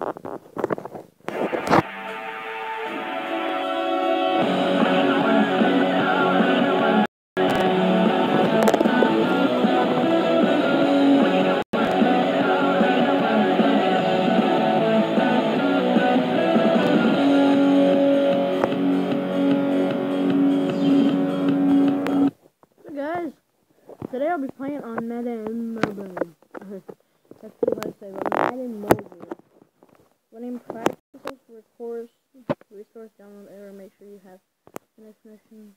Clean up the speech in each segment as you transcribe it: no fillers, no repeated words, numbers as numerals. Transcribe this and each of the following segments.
Today I'll be playing on Madden Mobile. That's pretty hard to say, but Madden Mobile. Running practical resource download error. Make sure you have internet connection.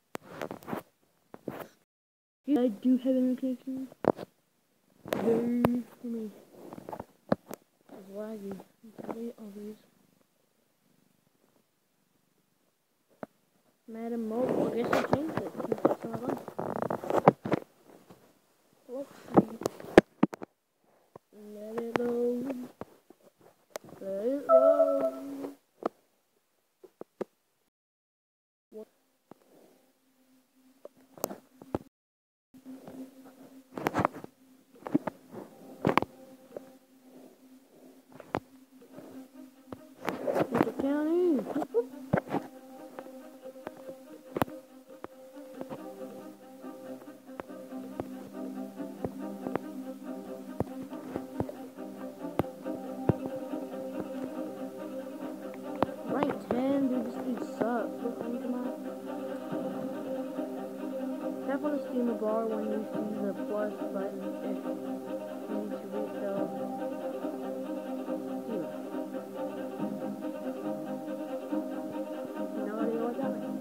I do have internet connection. Very for me. It's laggy. Delete all these. Madden Mobile. I guess I changed it. That's what I like. Let's see. Let it load. Let it load. What? Central County. Rank 10, dude, this dude sucks. What rank am I? Tap on the steamer bar when you see the plus button if you need to refill steamer. No idea what that means.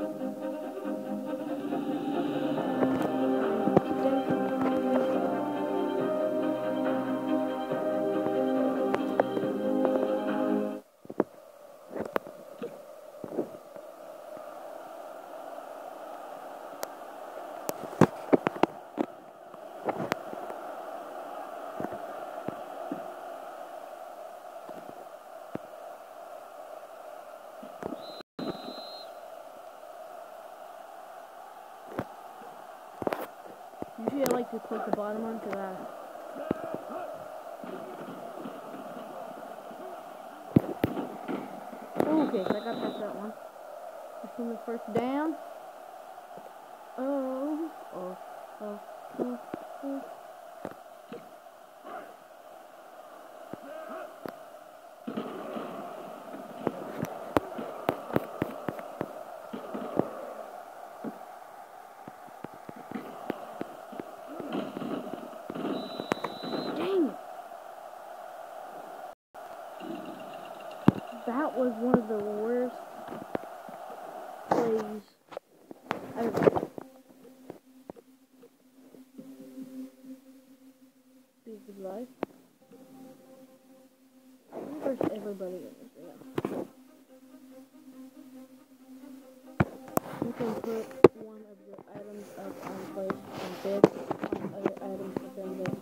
Usually I like to click the bottom one because okay, so I got past that one. Assume the first down. Oh. Dang it. That was one of the worst plays ever. Be good life. First, everybody in this video. You can put one of your items up on place and bid on other items within the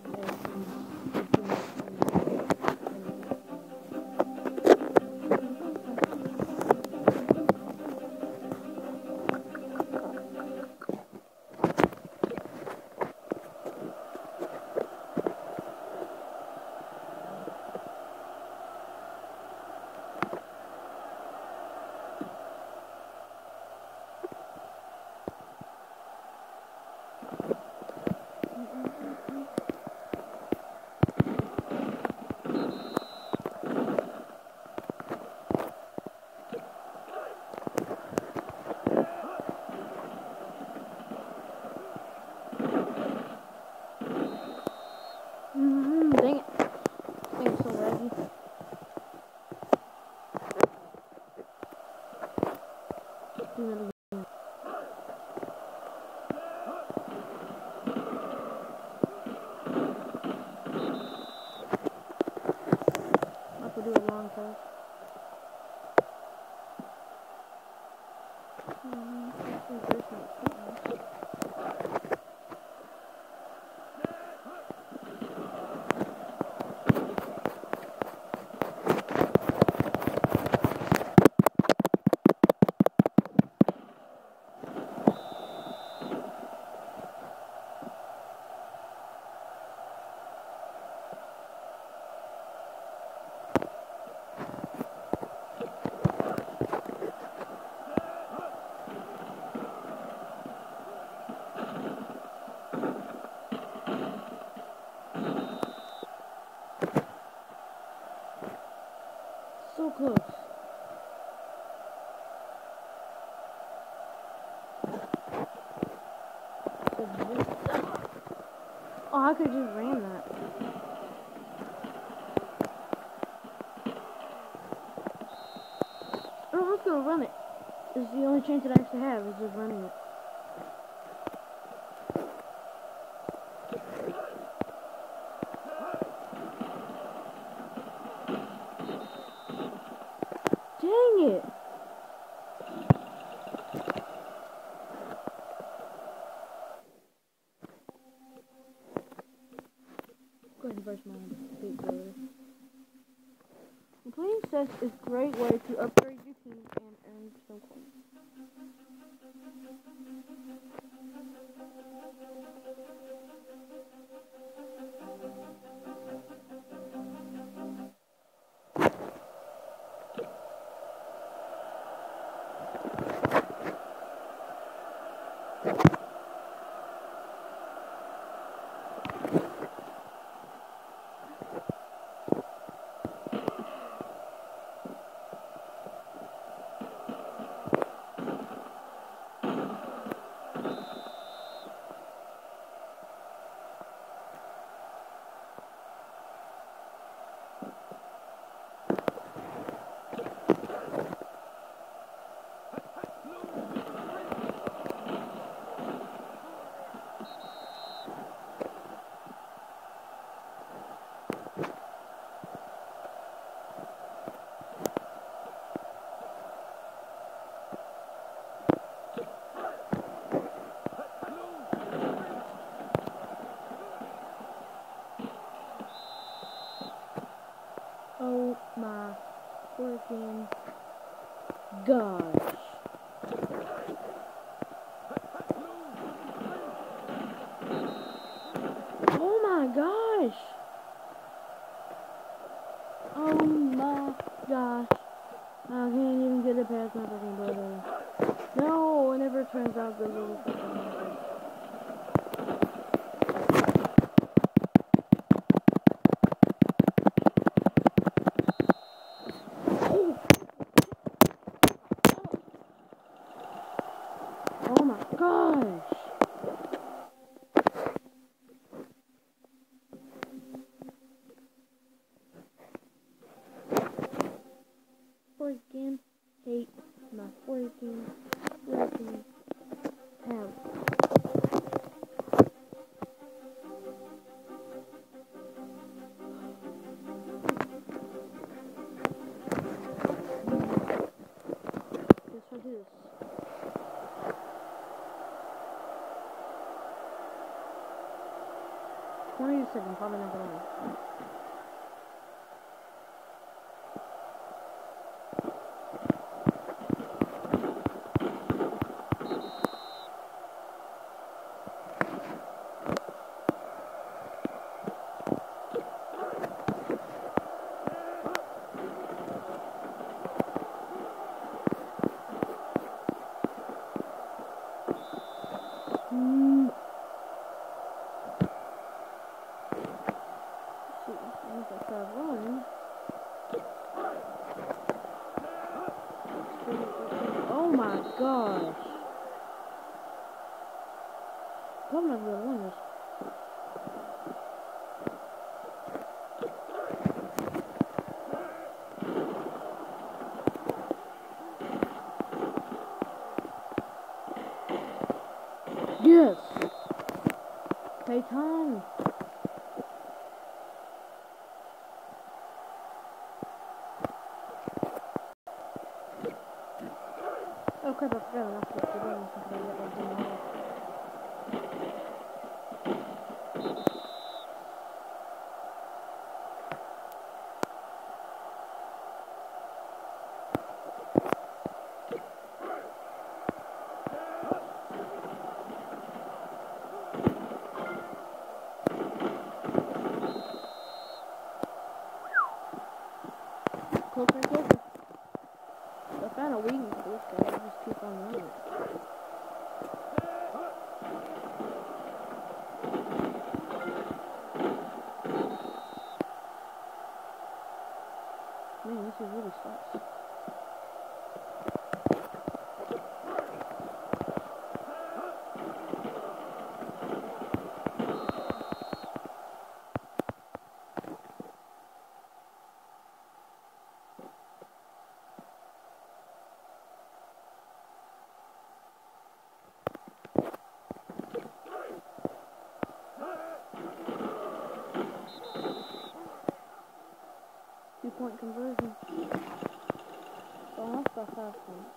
dang it. Dang, it's so laggy. Do that again. I have to do a long pass. close. Oh, I could just ram that. Oh, I'm just gonna run it. It's the only chance that I actually have is just running it. Dang it! Go ahead and burst my big brother. Playing chess is a great way to upgrade your team and earn some coins. Oh my freaking gosh. Oh my gosh. Oh my gosh. I can't even get it past my freaking brother. No, it never turns out good with the freaking brother. Oh my gosh. Freaking hate my freaking house. Guess what it is? $27, probably not gonna win. Once I start running. Oh my gosh. I'm not gonna win this. Yes! Payton! Oh crap, I forgot I'm not supposed to do something like that. Closer and closer. I found a weakness for this guy. I just keep on running. Man, this is really sucks. 2-point conversion. So I lost by 5 points.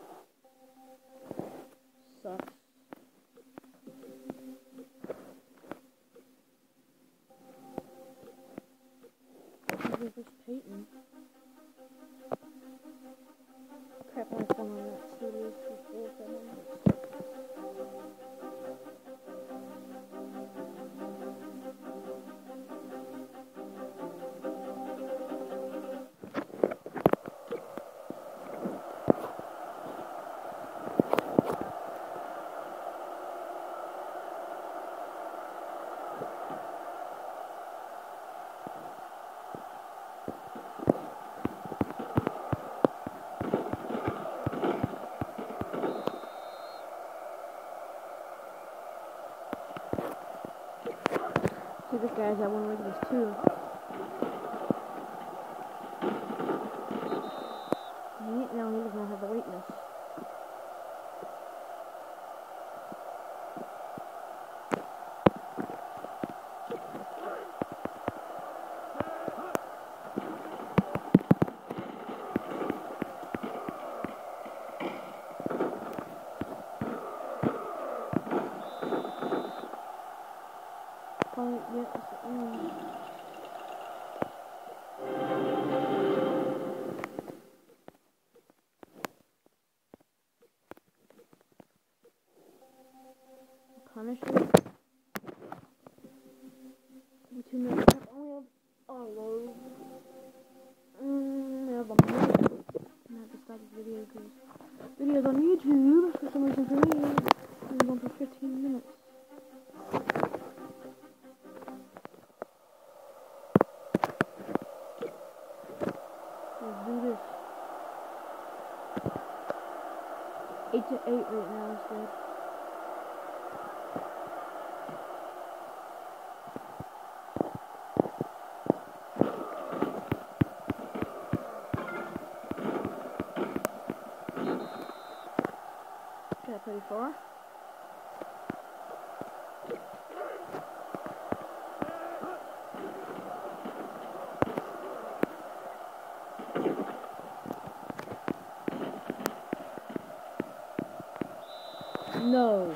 Sucks. Versus Peyton. Crap, I have fun on that. Steelers for 4 minutes. See, this guy's at one weakness too. No, he does not have a weakness. Yes. Punisher. 2 minutes. I only have load. I have a minute. I'm gonna have to stop this video because videos on YouTube for some reason for me are going for 15 minutes. Let's do this. 8-8 right now instead. Got pretty far. No.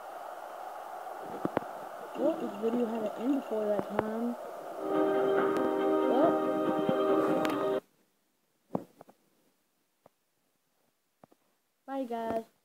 Well, this video had to end before that time. Well. Bye, guys.